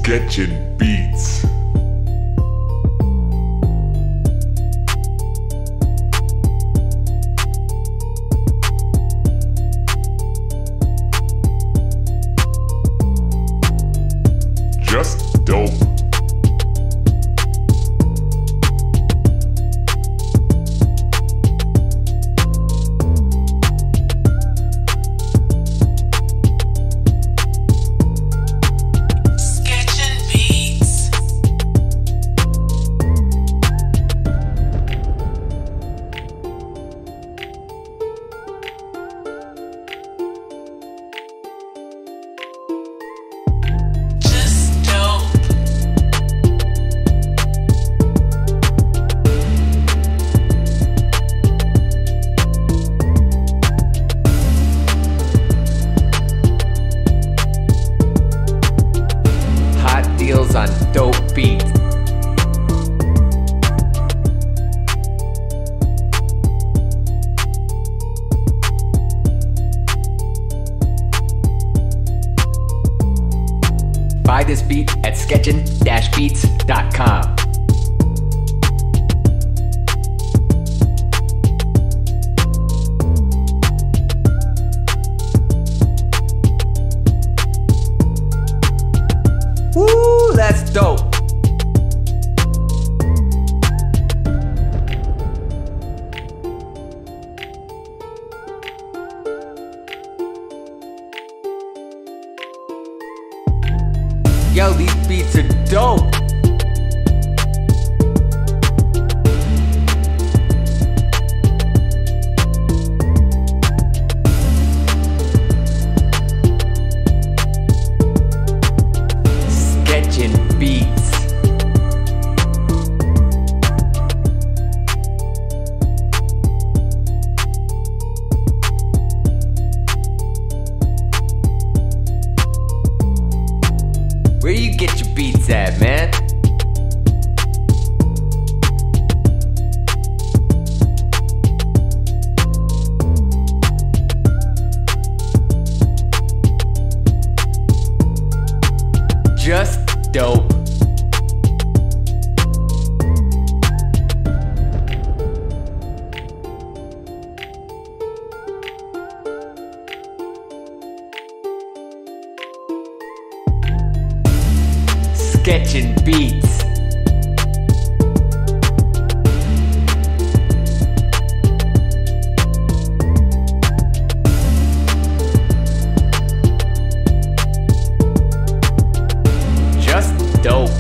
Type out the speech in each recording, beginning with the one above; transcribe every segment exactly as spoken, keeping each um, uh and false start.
Sketchin' Beats. Just dope. Deals on dope beats. Buy this beat at sketchin dash beats dot com. Woo, that's dope. Yo, these beats are dope. Sketchin' Beats. Where you get your beats at, man? Just dope. Sketchin' Beats. Just dope.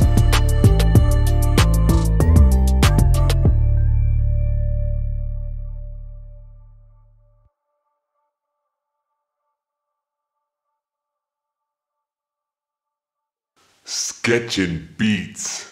Sketchin' Beats.